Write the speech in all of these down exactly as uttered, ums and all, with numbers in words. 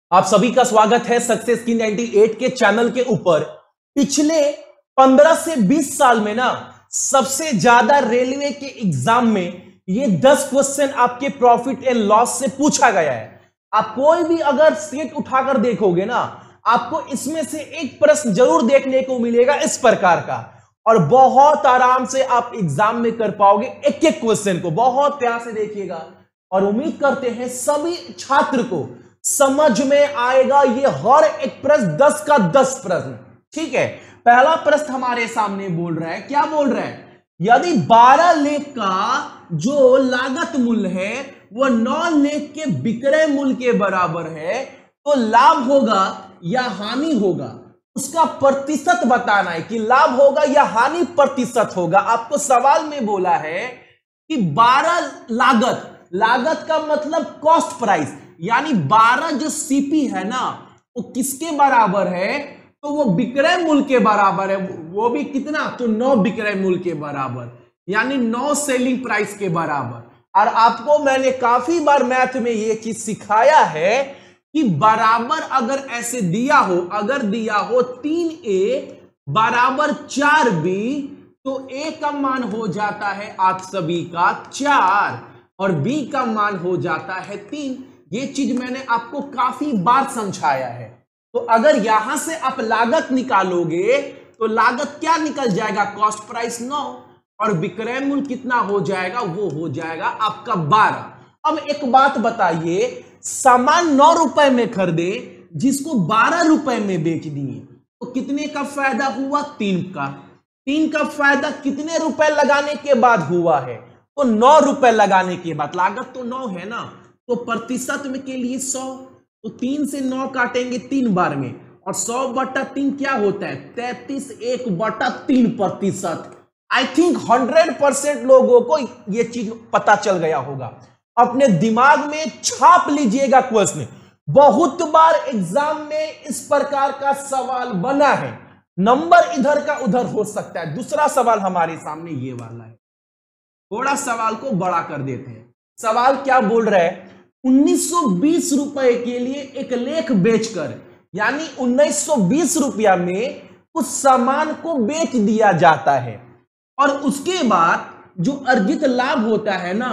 आप सभी का स्वागत है सक्सेस की अट्ठानवे के चैनल के ऊपर। पिछले पंद्रह से बीस साल में ना सबसे ज्यादा रेलवे के एग्जाम में ये दस क्वेश्चन आपके प्रॉफिट एंड लॉस से पूछा गया है। आप कोई भी अगर सेट उठाकर देखोगे ना, आपको इसमें से एक प्रश्न जरूर देखने को मिलेगा इस प्रकार का, और बहुत आराम से आप एग्जाम में कर पाओगे एक एक क्वेश्चन को। बहुत प्यार से देखिएगा और उम्मीद करते हैं सभी छात्र को समझ में आएगा ये हर एक प्रश्न, दस का दस प्रश्न। ठीक है, पहला प्रश्न हमारे सामने बोल रहा है, क्या बोल रहा है? यदि बारह लेख का जो लागत मूल्य है वह नौ लेख के विक्रय मूल्य के बराबर है, तो लाभ होगा या हानि होगा, उसका प्रतिशत बताना है कि लाभ होगा या हानि प्रतिशत होगा। आपको सवाल में बोला है कि बारह लागत, लागत का मतलब कॉस्ट प्राइस, यानी बारह जो सीपी है ना वो किसके बराबर है? तो वो विक्रय मूल्य के बराबर है। वो भी कितना? तो नौ विक्रय मूल्य के बराबर, यानी नौ सेलिंग प्राइस के बराबर। और आपको मैंने काफी बार मैथ में ये चीज सिखाया है कि बराबर अगर ऐसे दिया हो, अगर दिया हो तीन ए बराबर चार बी, तो ए का मान हो जाता है आप सभी का चार और बी का मान हो जाता है तीन। ये चीज मैंने आपको काफी बार समझाया है। तो अगर यहां से आप लागत निकालोगे तो लागत क्या निकल जाएगा? कॉस्ट प्राइस नौ और विक्रय मूल्य कितना हो जाएगा? वो हो जाएगा आपका बारह। अब एक बात बताइए, सामान नौ रुपए में खरीदे जिसको बारह रुपए में बेच दिए तो कितने का फायदा हुआ? तीन का। तीन का फायदा कितने रुपए लगाने के बाद हुआ है? तो नौ रुपए लगाने के बाद। लागत तो नौ है ना, तो प्रतिशत में के लिए सौ, तो तीन से नौ काटेंगे तीन बार में, और सौ बटा तीन क्या होता है? तैतीस। एक बटा तीन प्रतिशत। आई थिंक हंड्रेड परसेंट लोगों को यह चीज पता चल गया होगा। अपने दिमाग में छाप लीजिएगा क्वेश्चन। बहुत बार एग्जाम में इस प्रकार का सवाल बना है, नंबर इधर का उधर हो सकता है। दूसरा सवाल हमारे सामने ये वाला है, थोड़ा सवाल को बड़ा कर देते हैं। सवाल क्या बोल रहा है? उन्नीस सौ बीस रुपए के लिए एक लेख बेचकर, यानी उन्नीस सौ बीस रुपया में उस सामान को बेच दिया जाता है, और उसके बाद जो अर्जित लाभ होता है ना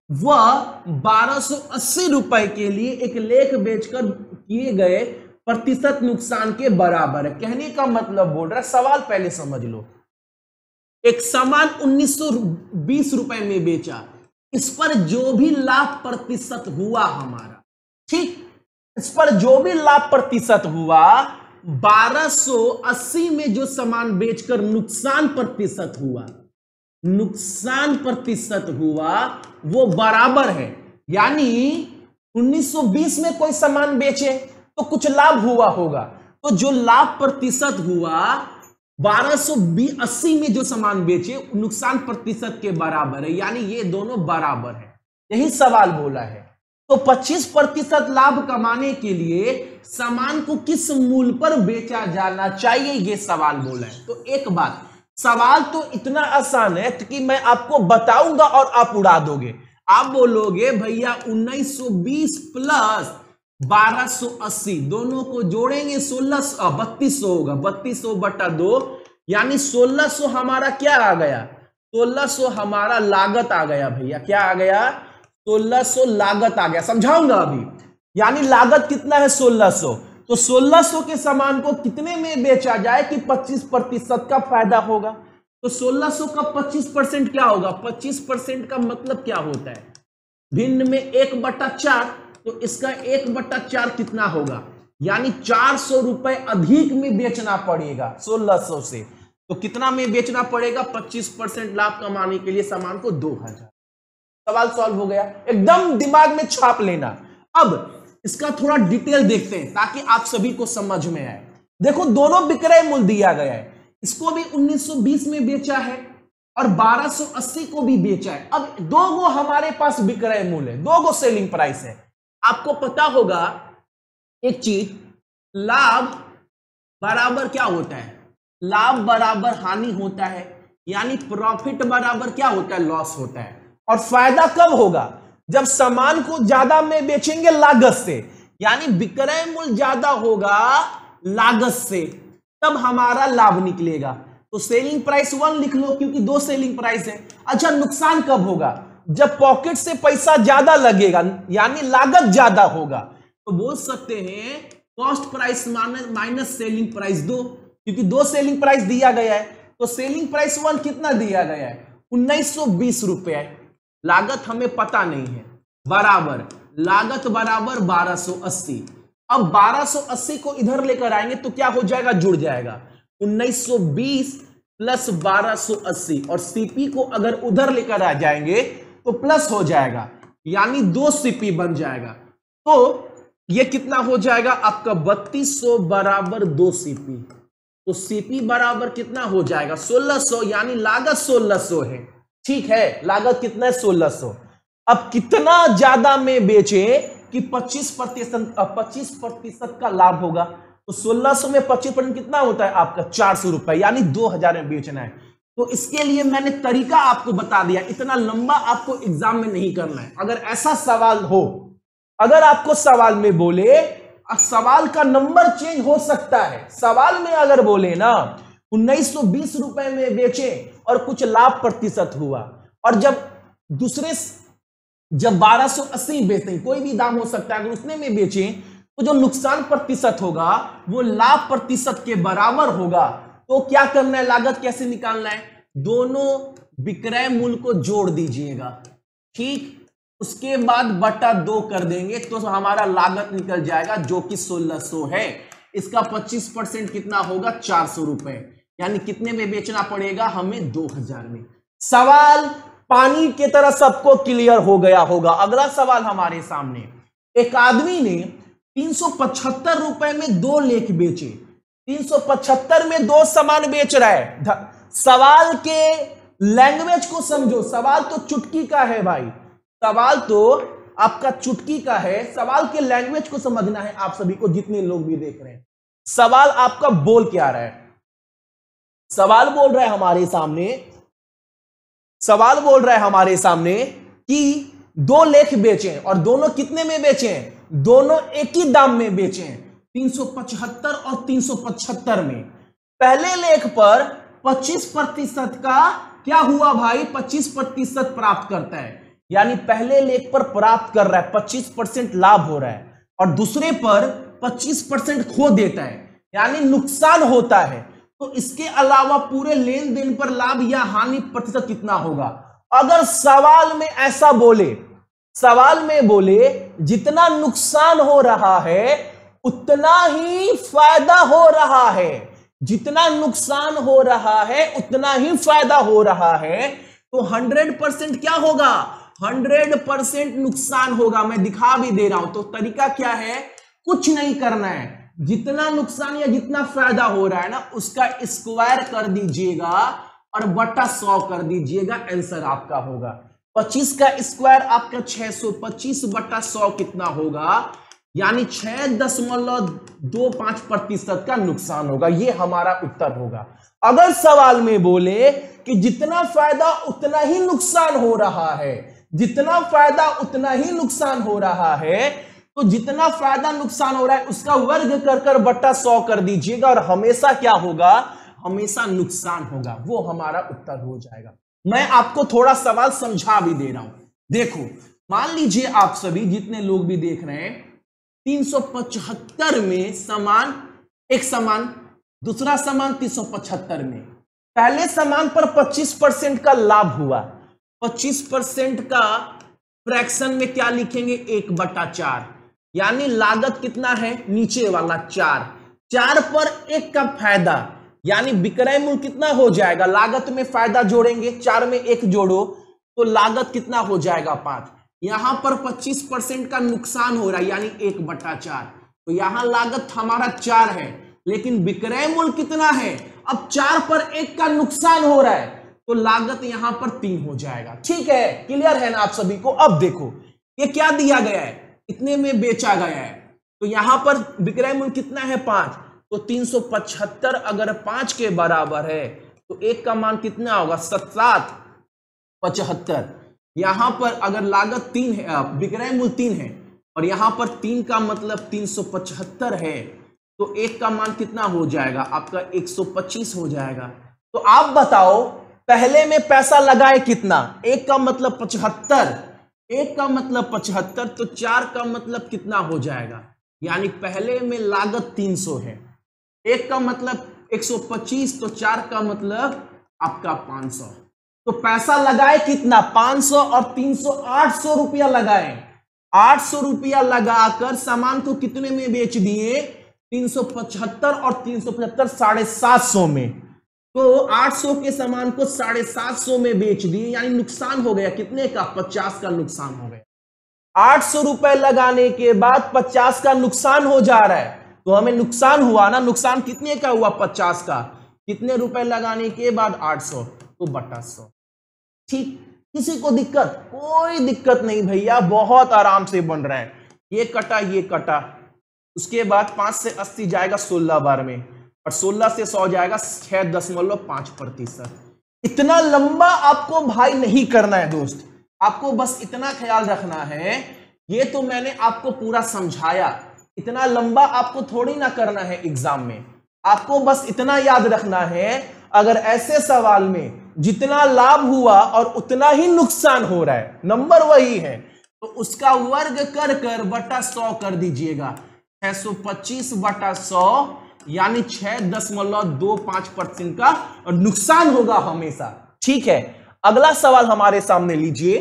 वह बारह सौ अस्सी रुपए के लिए एक लेख बेचकर किए गए प्रतिशत नुकसान के बराबर है। कहने का मतलब बोल रहा है, सवाल पहले समझ लो। एक सामान उन्नीस सौ बीस रुपए में बेचा, इस पर जो भी लाभ प्रतिशत हुआ हमारा, ठीक, इस पर जो भी लाभ प्रतिशत हुआ, बारह सौ अस्सी में जो सामान बेचकर नुकसान प्रतिशत हुआ, नुकसान प्रतिशत हुआ वो बराबर है। यानी उन्नीस सौ बीस में कोई सामान बेचे तो कुछ लाभ हुआ होगा, तो जो लाभ प्रतिशत हुआ बारह सौ अस्सी में जो सामान बेचे नुकसान प्रतिशत के बराबर है, यानी ये दोनों बराबर है। यही सवाल बोला है। तो पच्चीस प्रतिशत लाभ कमाने के लिए सामान को किस मूल्य पर बेचा जाना चाहिए, ये सवाल बोला है। तो एक बात, सवाल तो इतना आसान है कि मैं आपको बताऊंगा और आप उड़ा दोगे। आप बोलोगे भैया उन्नीस सौ बीस प्लस बारह सौ अस्सी दोनों को जोड़ेंगे सोलह सौ बत्तीस सौ होगा, बत्तीस सौ बटा दो, यानी सोलह सौ हमारा क्या आ गया? सोलह सौ हमारा लागत आ गया भैया। क्या आ गया? सोलह सौ लागत आ गया। समझाऊंगा अभी। यानी लागत कितना है? सोलह सौ। तो सोलह सौ के सामान को कितने में बेचा जाए कि पच्चीस प्रतिशत का फायदा होगा? तो सोलह सौ का पच्चीस परसेंट क्या होगा? पच्चीस परसेंट का मतलब क्या होता है? भिन्न में एक बटा चार, तो इसका एक बटा चार कितना होगा? यानी चार सौ रुपए अधिक में बेचना पड़ेगा सोलह सौ से। तो कितना में बेचना पड़ेगा? पच्चीस परसेंट लाभ कमाने के लिए सामान को दो हजार। सवाल सॉल्व हो गया। एकदम दिमाग में छाप लेना। अब इसका थोड़ा डिटेल देखते हैं ताकि आप सभी को समझ में आए। देखो, दोनों विक्रय मूल्य दिया गया है। इसको भी उन्नीस सौ बीस में बेचा है और बारह सौ अस्सी को भी बेचा है। अब दो गो हमारे पास विक्रय मूल्य है, दो गो सेलिंग प्राइस है। आपको पता होगा एक चीज, लाभ बराबर क्या होता है? लाभ बराबर हानि होता है, यानी प्रॉफिट बराबर क्या होता है? लॉस होता है। और फायदा कब होगा? जब सामान को ज्यादा में बेचेंगे लागत से, यानी विक्रय मूल्य ज्यादा होगा लागत से, तब हमारा लाभ निकलेगा। तो सेलिंग प्राइस वन लिख लो क्योंकि दो सेलिंग प्राइस है। अच्छा, नुकसान कब होगा? जब पॉकेट से पैसा ज्यादा लगेगा यानी लागत ज्यादा होगा, तो बोल सकते हैं cost price minus selling price दो, क्योंकि दो सेलिंग प्राइस दिया गया है। तो सेलिंग प्राइस वन कितना दिया गया है? उन्नीस सौ बीस रुपए। लागत हमें पता नहीं है, बराबर लागत बराबर बारह सौ अस्सी। अब बारह सौ अस्सी को इधर लेकर आएंगे तो क्या हो जाएगा? जुड़ जाएगा उन्नीस सौ बीस प्लस बारह सौ अस्सी, और सीपी को अगर उधर लेकर आ जाएंगे तो प्लस हो जाएगा, यानी दो सीपी बन जाएगा। तो ये कितना हो जाएगा आपका? बत्तीस सौ बराबर दो सीपी। तो सीपी बराबर कितना हो जाएगा? सोलह सौ, यानी लागत सोलह सौ है। ठीक है, लागत कितना है? सोलह सौ। अब कितना ज्यादा में बेचे कि पच्चीस प्रतिशत पच्चीस प्रतिशत का लाभ होगा। तो सोलह सौ में पच्चीस परसेंट कितना होता है आपका? चार सौ रुपए, यानी दो हजार में बेचना है। तो इसके लिए मैंने तरीका आपको बता दिया, इतना लंबा आपको एग्जाम में नहीं करना है। अगर ऐसा सवाल हो, अगर आपको सवाल में बोले, सवाल का नंबर चेंज हो सकता है। सवाल में अगर बोले ना उन्नीस सौ बीस रुपए में बेचे और कुछ लाभ प्रतिशत हुआ, और जब दूसरे जब बारह सौ अस्सी बेचते हैं, कोई भी दाम हो सकता है, अगर उसने में बेचे तो जो नुकसान प्रतिशत होगा वो लाभ प्रतिशत के बराबर होगा। तो क्या करना है? लागत कैसे निकालना है? दोनों विक्रय मूल्य को जोड़ दीजिएगा, ठीक, उसके बाद बटा दो कर देंगे तो हमारा लागत निकल जाएगा जो कि सोलह सौ है। इसका पच्चीस परसेंट कितना होगा? चार सौ रुपए, यानी कितने में बेचना पड़ेगा हमें? दो हजार में। सवाल पानी की तरह सबको क्लियर हो गया होगा। अगला सवाल हमारे सामने, एक आदमी ने तीन सौ पचहत्तर रुपए में दो लेख बेचे। तीन सौ पचहत्तर में दो सामान बेच रहा है। सवाल के लैंग्वेज को समझो, सवाल तो चुटकी का है भाई, सवाल तो आपका चुटकी का है। सवाल के लैंग्वेज को समझना है आप सभी को, जितने लोग भी देख रहे हैं। सवाल आपका बोल क्या रहा है? सवाल बोल रहा है हमारे सामने सवाल बोल रहा है हमारे सामने कि दो लेख बेचे और दोनों कितने में बेचे? दोनों एक ही दाम में बेचे, तीन सौ पचहत्तर और तीन सौ पचहत्तर में। पहले लेख पर पच्चीस प्रतिशत का क्या हुआ भाई? पच्चीस प्रतिशत प्राप्त करता है, यानी पहले लेख पर प्राप्त कर रहा है पच्चीस परसेंट लाभ हो रहा है, और दूसरे पर पच्चीस परसेंट खो देता है, यानी नुकसान होता है। तो इसके अलावा पूरे लेन देन पर लाभ या हानि प्रतिशत कितना होगा? अगर सवाल में ऐसा बोले, सवाल में बोले जितना नुकसान हो रहा है उतना ही फायदा हो रहा है, जितना नुकसान हो रहा है उतना ही फायदा हो रहा है, तो हंड्रेड परसेंट क्या होगा? हंड्रेड परसेंट नुकसान होगा। मैं दिखा भी दे रहा हूं। तो तरीका क्या है? कुछ नहीं करना है, जितना नुकसान या जितना फायदा हो रहा है ना उसका स्क्वायर कर दीजिएगा और बटा सौ कर दीजिएगा, आंसर आपका होगा। पच्चीस का स्क्वायर आपका छह सौ, पच्चीस बटा सौ कितना होगा? यानी छह दशमलव दो पांच प्रतिशत का नुकसान होगा। ये हमारा उत्तर होगा। अगर सवाल में बोले कि जितना फायदा उतना ही नुकसान हो रहा है, जितना फायदा उतना ही नुकसान हो रहा है, तो जितना फायदा नुकसान हो रहा है उसका वर्ग कर कर बट्टा सौ कर दीजिएगा, और हमेशा क्या होगा? हमेशा नुकसान होगा। वो हमारा उत्तर हो जाएगा। मैं आपको थोड़ा सवाल समझा भी दे रहा हूं। देखो, मान लीजिए आप सभी जितने लोग भी देख रहे हैं, तीन सौ पचहत्तर में सामान, एक सामान, दूसरा सामान तीन सौ पचहत्तर में। पहले सामान पर पच्चीस परसेंट का लाभ हुआ। पच्चीस परसेंट का फ्रैक्शन में क्या लिखेंगे? एक बटा चार, यानी लागत कितना है? नीचे वाला चार, चार पर एक का फायदा, यानी विक्रय मूल्य कितना हो जाएगा? लागत में फायदा जोड़ेंगे, चार में एक जोड़ो तो लागत कितना हो जाएगा? पांच। यहां पर पच्चीस परसेंट का नुकसान हो रहा है, यानी एक बटा चार, तो यहां लागत हमारा चार है, लेकिन विक्रय मूल्य कितना है? अब चार पर एक का नुकसान हो रहा है, तो लागत यहां पर तीन हो जाएगा। ठीक है, क्लियर है ना आप सभी को? अब देखो, ये क्या दिया गया है? इतने में बेचा गया है, तो यहां पर विक्रय मूल्य कितना है? पांच। तो तीन सौ पचहत्तर अगर पांच के बराबर है तो एक का मान कितना होगा? सात पचहत्तर। यहां पर अगर लागत तीन है, विक्रय मूल्य तीन है, और यहां पर तीन का मतलब तीन सौ पचहत्तर है, तो एक का मान कितना हो जाएगा आपका एक सौ पच्चीस हो जाएगा। तो आप बताओ पहले में पैसा लगाए कितना, एक का मतलब पचहत्तर, एक का मतलब पचहत्तर, तो चार का मतलब कितना हो जाएगा, यानी पहले में लागत तीन सौ है, एक का मतलब एक सौ पच्चीस, तो चार का मतलब आपका पाँच सौ। तो पैसा लगाए कितना, पाँच सौ और तीन सौ, आठ सौ रुपया लगाए, आठ सौ रुपया लगाकर सामान को कितने में बेच दिए, तीन सौ पचहत्तर और तीन सौ पचहत्तर साढ़े सात सौ में। तो आठ सौ के सामान को साढ़े सात सौ में बेच दिए, यानी नुकसान हो गया कितने का, पचास का नुकसान हो गया। आठ सौ रुपए लगाने के बाद पचास का नुकसान हो जा रहा है, तो हमें नुकसान हुआ ना, नुकसान कितने का हुआ, पचास का, कितने रुपए लगाने के बाद आठ सौ, तो बटा सौ। ठीक, किसी को दिक्कत, कोई दिक्कत नहीं भैया, बहुत आराम से बन रहा है। ये कटा ये कटा, उसके बाद पांच से अस्सी जाएगा सोलह बार में, और सोलह से सौ जाएगा छह दशमलव पांच प्रतिशत। इतना लंबा आपको भाई नहीं करना है दोस्त, आपको बस इतना ख्याल रखना है, ये तो मैंने आपको पूरा समझाया, इतना लंबा आपको थोड़ी ना करना है एग्जाम में। आपको बस इतना याद रखना है, अगर ऐसे सवाल में जितना लाभ हुआ और उतना ही नुकसान हो रहा है, नंबर वही है, तो उसका वर्ग कर कर बटा सौ कर दीजिएगा, छह सौ पच्चीस बटा सौ, यानी छह दशमलव दो पांच परसेंट का और नुकसान होगा हमेशा। ठीक है, अगला सवाल हमारे सामने लीजिए।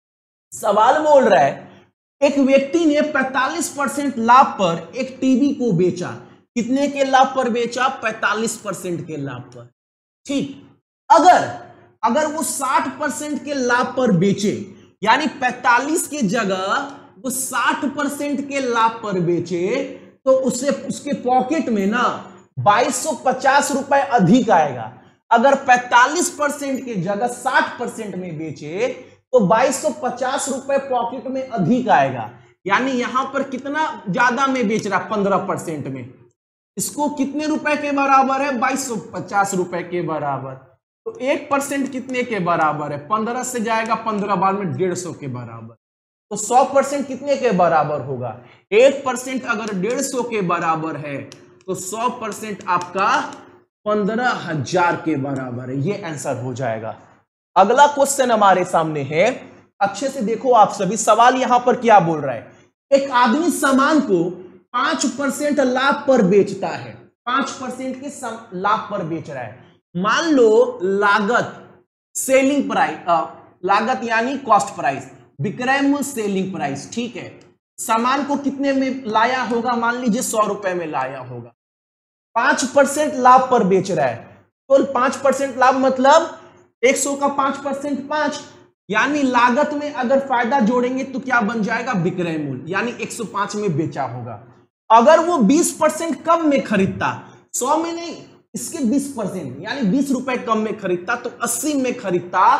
सवाल बोल रहा है एक व्यक्ति ने पैंतालीस परसेंट लाभ पर एक टीवी को बेचा, कितने के लाभ पर बेचा, पैंतालीस परसेंट के लाभ पर। ठीक, अगर अगर वो साठ परसेंट के लाभ पर बेचे, यानी पैंतालीस की जगह वो साठ परसेंट के लाभ पर बेचे, तो उसे उसके पॉकेट में ना बाईस सौ पचास रुपए अधिक आएगा। अगर पैंतालीस परसेंट की जगह साठ परसेंट में बेचे तो बाईस सौ पचास रुपए पॉकेट में अधिक आएगा, यानी यहां पर कितना ज्यादा में बेच रहा, पंद्रह परसेंट में। इसको कितने रुपए के बराबर है, बाईस सौ पचास रुपए के बराबर। तो एक परसेंट कितने के बराबर है, पंद्रह से जाएगा पंद्रह बार में डेढ़ सौ के बराबर। तो सौ परसेंट कितने के बराबर होगा, एक परसेंट अगर डेढ़ सौ के बराबर है तो सौ परसेंट आपका पंद्रह हजार के बराबर है। ये आंसर हो जाएगा। अगला क्वेश्चन हमारे सामने है, अच्छे से देखो आप सभी, सवाल यहां पर क्या बोल रहा है, एक आदमी सामान को पांच परसेंट लाभ पर बेचता है, पांच परसेंट के लाभ पर बेच रहा है। मान लो लागत सेलिंग प्राइस, लागत यानी कॉस्ट प्राइस, विक्रय मूल्य सेलिंग प्राइस, ठीक है। सामान को कितने में लाया होगा, मान लीजिए सौ रुपए में लाया होगा, पांच परसेंट लाभ पर बेच रहा है, तो पांच परसेंट लाभ मतलब एक सौ का पांच परसेंट पांच, यानी लागत में अगर फायदा जोड़ेंगे तो क्या बन जाएगा, विक्रय मूल्य, यानी एक सौ पांच में बेचा होगा। अगर वो बीस परसेंट कम में खरीदता, सौ में नहीं, इसके बीस परसेंट यानी बीस रुपए कम में खरीदता, तो अस्सी में खरीदता,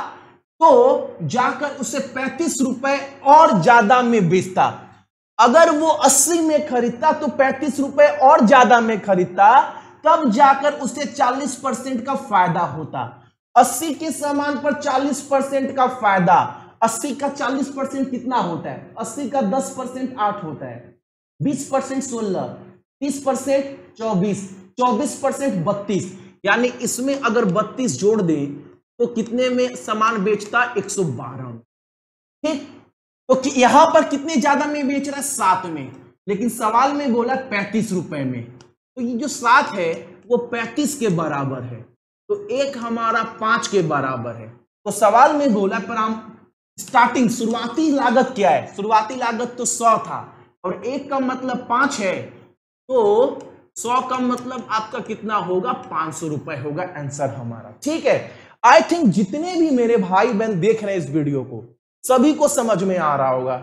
तो जाकर उसे पैंतीस रुपए और ज्यादा में बेचता। अगर वो अस्सी में खरीदता तो पैंतीस रुपए और ज्यादा में खरीदता, तब जाकर उसे चालीस परसेंट का फायदा होता। अस्सी के सामान पर चालीस परसेंट का फायदा, अस्सी का चालीस परसेंट कितना होता है, अस्सी का दस परसेंट आठ होता है, बीस परसेंट सोलह, तीस परसेंट चौबीस, चौबीस परसेंट बत्तीस, यानी इसमें अगर बत्तीस जोड़ दे तो कितने में सामान बेचता, एक सौ बारह में। ठीक, तो यहां पर कितने ज्यादा में बेच रहा है, सात में, लेकिन सवाल में बोला पैंतीस रुपए में, तो ये जो सात है वो पैंतीस के बराबर है, तो एक हमारा पांच के बराबर है। तो सवाल में बोला पर हम स्टार्टिंग शुरुआती लागत क्या है, शुरुआती लागत तो सौ था और एक का मतलब पांच है, तो सौ का मतलब आपका कितना होगा, पांच सौ रुपए होगा आंसर हमारा। ठीक है, आई थिंक जितने भी मेरे भाई बहन देख रहे हैं इस वीडियो को, सभी को समझ में आ रहा होगा।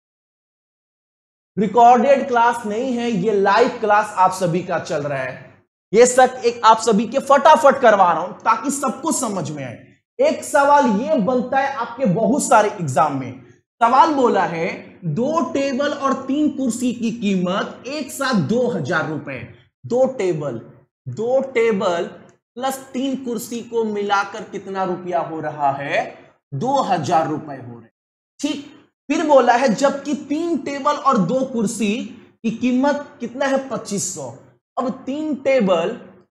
रिकॉर्डेड क्लास नहीं है, ये लाइव क्लास आप सभी का चल रहा है। ये सब एक आप सभी के फटाफट करवा रहा हूं ताकि सबको समझ में आए। एक सवाल ये बनता है आपके बहुत सारे एग्जाम में, सवाल बोला है दो टेबल और तीन कुर्सी की कीमत एक साथ दो हजार रुपए, दो टेबल दो टेबल प्लस तीन कुर्सी को मिलाकर कितना रुपया हो रहा है, दो हजार रुपए हो रहे। ठीक, फिर बोला है जबकि तीन टेबल और दो कुर्सी की कीमत कितना है, पच्चीस सौ। अब तीन टेबल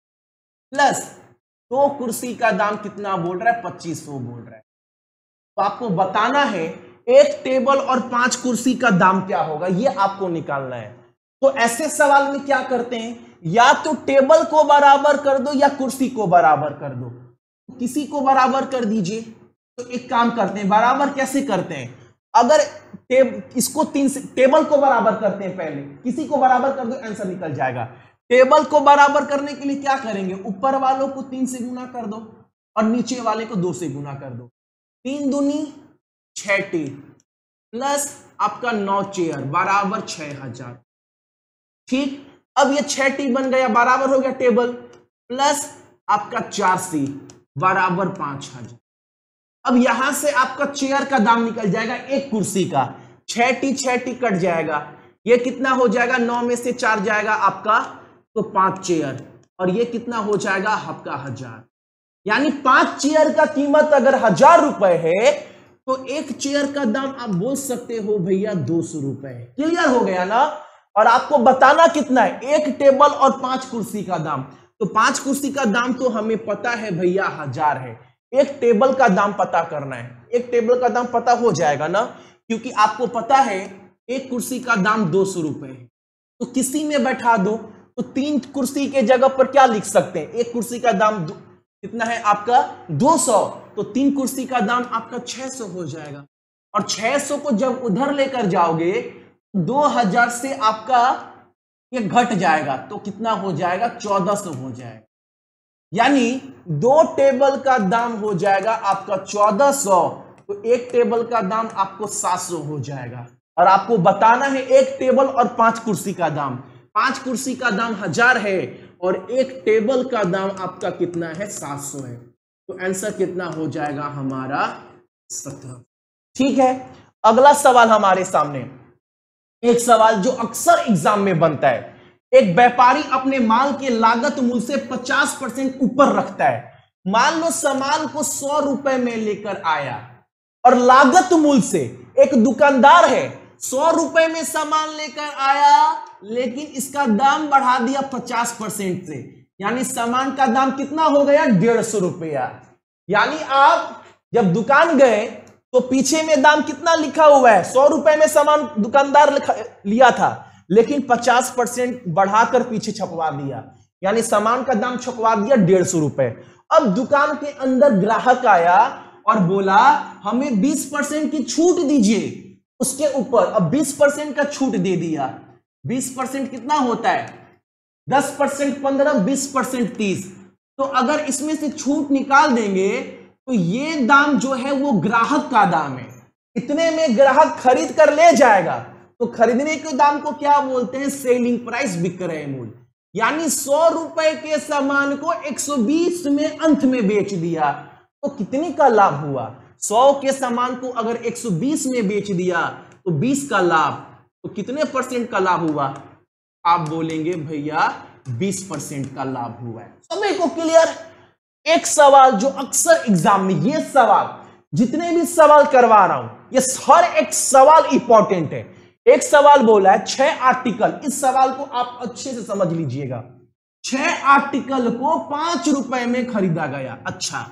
प्लस दो कुर्सी का दाम कितना बोल रहा है, पच्चीस सौ बोल रहा है। तो आपको बताना है एक टेबल और पांच कुर्सी का दाम क्या होगा, ये आपको निकालना है। तो ऐसे सवाल में क्या करते हैं, या तो टेबल को बराबर कर दो या कुर्सी को बराबर कर दो। तो किसी को बराबर कर दीजिए। तो एक काम करते हैं, बराबर कैसे करते हैं, अगर टेब, इसको तीन से टेबल को बराबर करते हैं, पहले किसी को बराबर कर दो, आंसर निकल जाएगा। टेबल को बराबर करने के लिए क्या करेंगे, ऊपर वालों को तीन से गुना कर दो और नीचे वाले को दो से गुना कर दो। तीन दूनी छह टी प्लस आपका नौ चेयर बराबर छह हजार। ठीक, अब ये छह टी बन गया, बराबर हो गया टेबल प्लस आपका चार सी बराबर पांच हजार। अब यहां से आपका चेयर का दाम निकल जाएगा एक कुर्सी का, छह टी छह टी कट जाएगा, ये कितना हो जाएगा, नौ में से चार जाएगा आपका तो पांच चेयर, और ये कितना हो जाएगा आपका हजार। यानी पांच चेयर का कीमत अगर हजार रुपए है तो एक चेयर का दाम आप बोल सकते हो भैया दो सौ रुपए है। क्लियर हो गया ना। और आपको बताना कितना है, एक टेबल और पांच कुर्सी का दाम। तो पांच कुर्सी का दाम तो हमें पता है भैया हजार है, एक टेबल का दाम पता करना है। एक टेबल का दाम पता हो जाएगा ना, क्योंकि आपको पता है एक कुर्सी का दाम दो सौ रुपए है। तो किसी में बैठा दो, तो तीन कुर्सी के जगह पर क्या लिख सकते हैं, एक कुर्सी का दाम कितना है आपका दो सौ, तो तीन कुर्सी का दाम आपका छह सौ हो जाएगा। और छह सौ को जब उधर लेकर जाओगे दो हजार से आपका ये घट जाएगा, तो कितना हो जाएगा, चौदह सौ हो जाएगा। यानी दो टेबल का दाम हो जाएगा आपका चौदह सौ, तो एक टेबल का दाम आपको सात सौ हो जाएगा। और आपको बताना है एक टेबल और पांच कुर्सी का दाम, पांच कुर्सी का दाम हजार है और एक टेबल का दाम आपका कितना है, सात सौ है। तो आंसर कितना हो जाएगा हमारा, सत्रह। ठीक है, अगला सवाल हमारे सामने, एक सवाल जो अक्सर एग्जाम में बनता है। एक व्यापारी अपने माल के लागत मूल्य से पचास परसेंट ऊपर रखता है। मान लो सामान को सौ रुपए में लेकर आया और लागत मूल्य से, एक दुकानदार है सौ रुपए में सामान लेकर आया, लेकिन इसका दाम बढ़ा दिया पचास परसेंट से, यानी सामान का दाम कितना हो गया, डेढ़ सौ रुपया। यानी आप जब दुकान गए तो पीछे में दाम कितना लिखा हुआ है, सौ रुपए में सामान दुकानदार लिया था, लेकिन पचास परसेंट बढ़ाकर पीछे छपवा दिया, यानी सामान का दाम छपवा दिया डेढ़ सौ रुपए। अब दुकान के अंदर ग्राहक आया और बोला हमें बीस परसेंट की छूट दीजिए उसके ऊपर। अब बीस परसेंट का छूट दे दिया, बीस परसेंट कितना होता है, दस परसेंट पंद्रह, बीस परसेंट तीस। तो अगर इसमें से छूट निकाल देंगे तो ये दाम जो है वो ग्राहक का दाम है, इतने में ग्राहक खरीद कर ले जाएगा। तो खरीदने के दाम को क्या बोलते हैं, सेलिंग प्राइस, विक्रय मूल्य। यानी सौ रुपए के सामान को एक सौ बीस में अंत में बेच दिया, तो कितने का लाभ हुआ, सौ के सामान को अगर एक सौ बीस में बेच दिया तो बीस का लाभ, तो कितने परसेंट का लाभ हुआ, आप बोलेंगे भैया बीस परसेंट का लाभ हुआ है। सभी को क्लियर। एक सवाल जो अक्सर एग्जाम में, ये सवाल जितने भी सवाल करवा रहा हूं ये हर एक सवाल इंपॉर्टेंट है। एक सवाल बोला है छह आर्टिकल, इस सवाल को आप अच्छे से समझ लीजिएगा। छह आर्टिकल को पांच रुपए में खरीदा गया। अच्छा,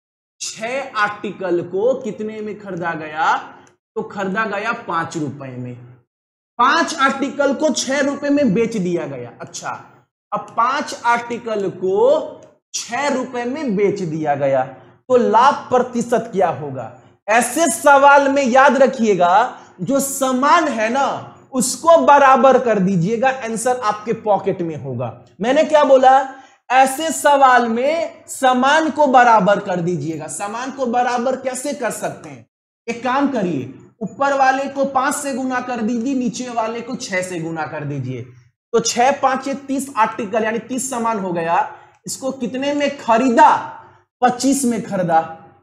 छह आर्टिकल को कितने में खरीदा गया, तो खरीदा गया पांच रुपए में। पांच आर्टिकल को छह रुपए में बेच दिया गया। अच्छा, अब पांच आर्टिकल को छह रुपए में बेच दिया गया, तो लाभ प्रतिशत क्या होगा। ऐसे सवाल में याद रखिएगा जो समान है ना उसको बराबर कर दीजिएगा, आंसर आपके पॉकेट में होगा। मैंने क्या बोला, ऐसे सवाल में समान को बराबर कर दीजिएगा। समान को बराबर कैसे कर सकते हैं, एक काम करिए, ऊपर वाले को पांच से गुना कर दीजिए, नीचे वाले को छह से गुना कर दीजिए। तो छह पांच तीस आर्टिकल, यानी तीस सामान हो गया। इसको कितने में खरीदा, पच्चीस में खरीदा।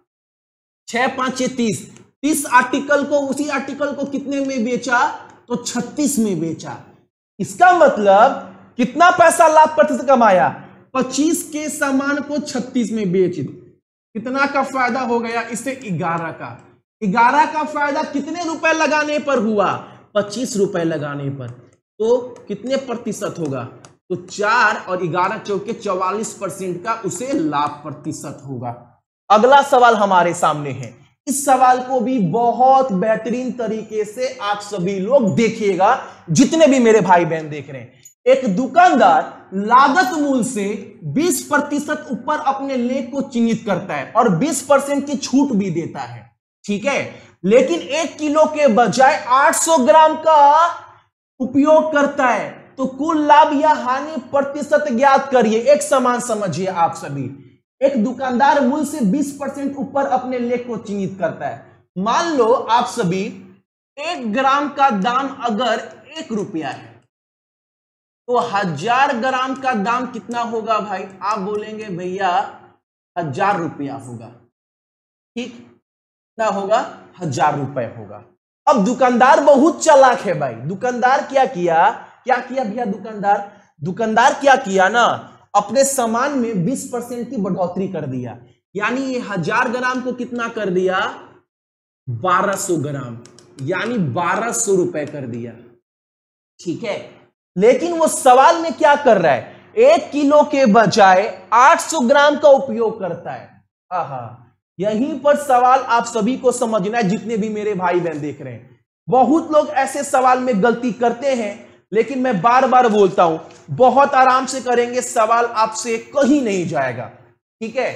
छह पांच तीस, तीस आर्टिकल को, उसी आर्टिकल को कितने में बेचा, तो छत्तीस में बेचा। इसका मतलब कितना पैसा लाभ प्रतिशत कमाया, पच्चीस के सामान को छत्तीस में बेच दी। कितना का फायदा हो गया, इससे ग्यारह का। ग्यारह का फायदा कितने रुपए लगाने पर हुआ? पच्चीस रुपए लगाने पर। तो कितने प्रतिशत होगा? तो चार और ग्यारह चौके चौवालीस परसेंट का उसे लाभ प्रतिशत होगा। अगला सवाल हमारे सामने है। इस सवाल को भी बहुत बेहतरीन तरीके से आप सभी लोग देखिएगा, जितने भी मेरे भाई बहन देख रहे हैं। एक दुकानदार लागत मूल्य से बीस प्रतिशत ऊपर अपने लेख को चिन्हित करता है और बीस परसेंट की छूट भी देता है, ठीक है, लेकिन एक किलो के बजाय आठ सौ ग्राम का उपयोग करता है। तो कुल लाभ या हानि प्रतिशत ज्ञात करिए। एक समान समझिए आप सभी। एक दुकानदार मूल्य से बीस परसेंट ऊपर अपने लेख को चिन्हित करता है। मान लो आप सभी एक ग्राम का दाम अगर एक रुपया है तो हजार ग्राम का दाम कितना होगा भाई? आप बोलेंगे भैया हजार रुपया होगा, ठीक, कितना होगा? हजार रुपए होगा। अब दुकानदार बहुत चालाक है भाई। दुकानदार क्या किया क्या किया भैया? दुकानदार दुकानदार क्या किया ना, अपने सामान में बीस परसेंट की बढ़ोतरी कर दिया। यानी ये हजार ग्राम को कितना कर दिया? बारह सौ ग्राम, यानी बारह सौ रुपए कर दिया, ठीक है। लेकिन वो सवाल में क्या कर रहा है? एक किलो के बजाय आठ सौ ग्राम का उपयोग करता है। आहा, यहीं पर सवाल आप सभी को समझना है, जितने भी मेरे भाई बहन देख रहे हैं। बहुत लोग ऐसे सवाल में गलती करते हैं, लेकिन मैं बार बार बोलता हूं, बहुत आराम से करेंगे, सवाल आपसे कहीं नहीं जाएगा, ठीक है।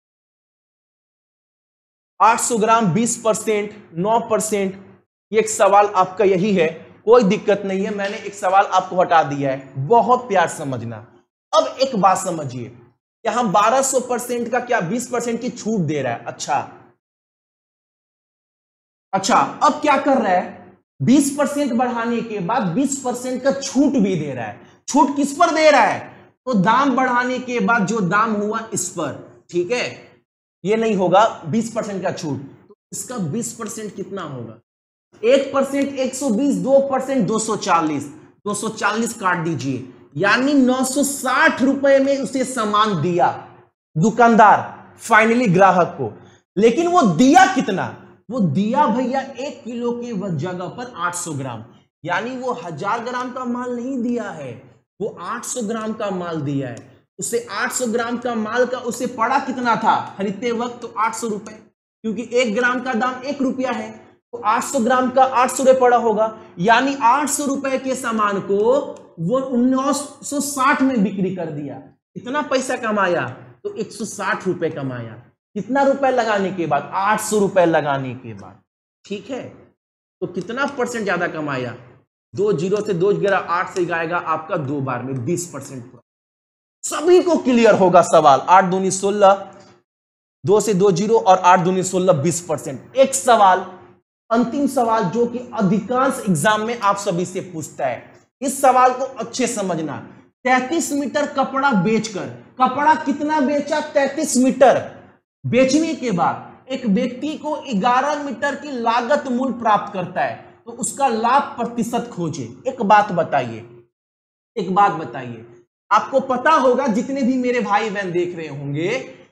आठ सौ ग्राम बीस परसेंट नौ परसेंट, ये एक सवाल आपका यही है, कोई दिक्कत नहीं है। मैंने एक सवाल आपको हटा दिया है, बहुत प्यार समझना। अब एक बात समझिए, यहां बारह सौ परसेंट का क्या बीस परसेंट की छूट दे रहा है? अच्छा अच्छा अब क्या कर रहा है? बीस परसेंट बढ़ाने के बाद बीस परसेंट का छूट भी दे रहा है। छूट किस पर दे रहा है? तो दाम बढ़ाने के बाद जो दाम हुआ इस पर, ठीक है। ये नहीं होगा बीस परसेंट का छूट, तो इसका बीस परसेंट कितना होगा? एक परसेंट एक सौ बीस, दो परसेंट दो सौ चालीस, दो सौ चालीस काट दीजिए, यानी नौ सौ साठ रुपए में उसे सामान दिया दुकानदार फाइनली ग्राहक को। लेकिन वो दिया कितना? वो दिया भैया एक किलो के जगह पर आठ सौ ग्राम, यानी वो हजार ग्राम का माल नहीं दिया है, वो आठ सौ ग्राम का माल दिया है। उसे आठ सौ ग्राम का माल का उसे पड़ा कितना था खरीदते वक्त? तो आठ सौ रुपए, क्योंकि एक ग्राम का दाम एक रुपया है, तो आठ सौ ग्राम का आठ सौ रुपए पड़ा होगा। यानी आठ सौ रुपए के सामान को वो उन्नीस सौ साठ में बिक्री कर दिया। कितना पैसा कमाया? तो एक सौ साठ रुपए कमाया। कितना रुपए लगाने के बाद? आठ सौ रुपए लगाने के बाद, ठीक है। तो कितना परसेंट ज्यादा कमाया? दो जीरो से दो गिरा, आठ से गाएगा आपका दो बार में बीस परसेंट। सभी को क्लियर होगा सवाल। आठ दूनी सोलह, दो से दो जीरो और आठ दूनी सोलह, बीस परसेंट। एक सवाल, अंतिम सवाल, जो कि अधिकांश एग्जाम में आप सभी से पूछता है। इस सवाल को अच्छे समझना। तैंतीस मीटर कपड़ा बेचकर, कपड़ा कितना बेचा? तैंतीस मीटर। बेचने के बाद एक व्यक्ति को ग्यारह मीटर की लागत मूल्य प्राप्त करता है, तो उसका लाभ प्रतिशत खोजे। एक बात बताइए, एक बात बताइए, आपको पता होगा, जितने भी मेरे भाई बहन देख रहे होंगे,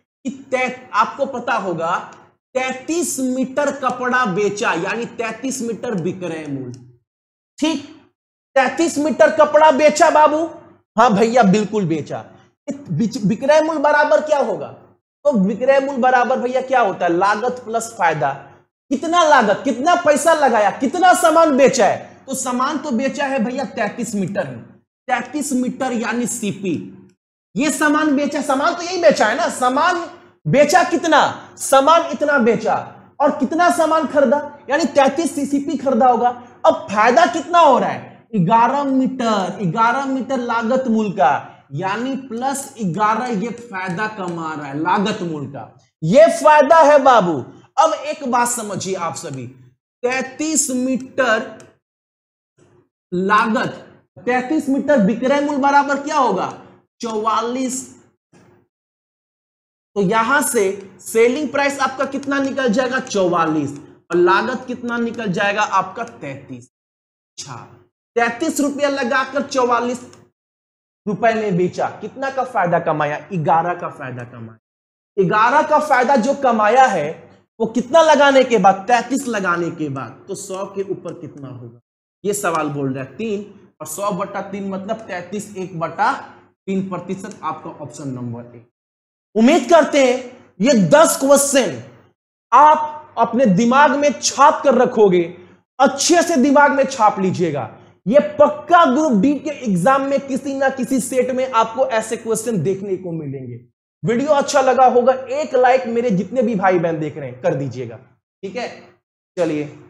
कि आपको पता होगा तैंतीस मीटर कपड़ा बेचा, यानी तैंतीस मीटर विक्रय मूल्य, ठीक। तैंतीस मीटर कपड़ा बेचा बाबू, हाँ भैया बिल्कुल बेचा। विक्रय मूल्य बराबर क्या होगा? तो विक्रय मूल्य बराबर भैया क्या होता है? लागत प्लस फायदा। कितना लागत, कितना पैसा लगाया, कितना सामान बेचा है? तो सामान तो बेचा है भैया तैंतीस मीटर है, तैंतीस मीटर यानी सीपी। ये सामान बेचा, सामान तो यही बेचा है ना, सामान बेचा कितना? सामान इतना बेचा, और कितना सामान खरीदा? यानी तैंतीस सीसीपी खरीदा होगा। अब फायदा कितना हो रहा है? ग्यारह मीटर, ग्यारह मीटर लागत मूल्य का, यानी प्लस ग्यारह ये फायदा कमा रहा है लागत मूल्य का, ये फायदा है बाबू। अब एक बात समझिए आप सभी, तैंतीस मीटर लागत, तैंतीस मीटर विक्रय मूल्य बराबर क्या होगा? चौवालीस। तो यहां से सेलिंग प्राइस आपका कितना निकल जाएगा? चौवालीस, और लागत कितना निकल जाएगा आपका? तैंतीस। अच्छा, तैंतीस रुपया लगाकर चौवालीस रुपए में बेचा, कितना का फायदा कमाया? ग्यारह का फायदा कमाया। ग्यारह का फायदा जो कमाया है वो कितना लगाने के बाद, तैंतीस लगाने के बाद, तो सौ के ऊपर कितना होगा, ये सवाल बोल रहा है तीन, और सौ बटा तीन मतलब तैंतीस, एक बटा तीन प्रतिशत आपका ऑप्शन नंबर ए। उम्मीद करते हैं ये दस क्वेश्चन आप अपने दिमाग में छाप कर रखोगे, अच्छे से दिमाग में छाप लीजिएगा। ये पक्का ग्रुप डी के एग्जाम में किसी ना किसी सेट में आपको ऐसे क्वेश्चन देखने को मिलेंगे। वीडियो अच्छा लगा होगा, एक लाइक मेरे जितने भी भाई बहन देख रहे हैं कर दीजिएगा, ठीक है। चलिए